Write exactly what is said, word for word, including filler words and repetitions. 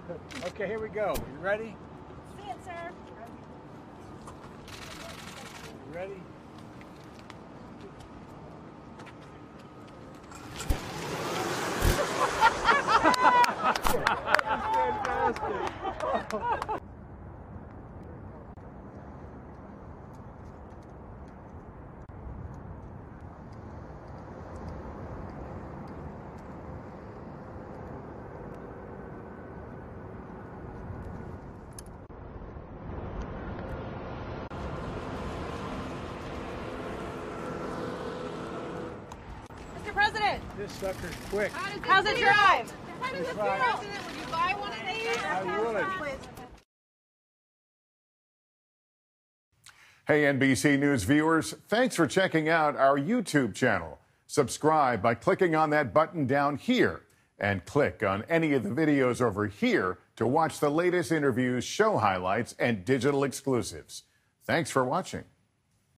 Okay, here we go. You ready? See it, sir. You ready? Fantastic. Mister President, This sucker's quick. how does it, How's it drive? How does It's it fine. feel? Would you buy one of these? I would. Hey, N B C News viewers, thanks for checking out our YouTube channel. Subscribe by clicking on that button down here and click on any of the videos over here to watch the latest interviews, show highlights, and digital exclusives. Thanks for watching.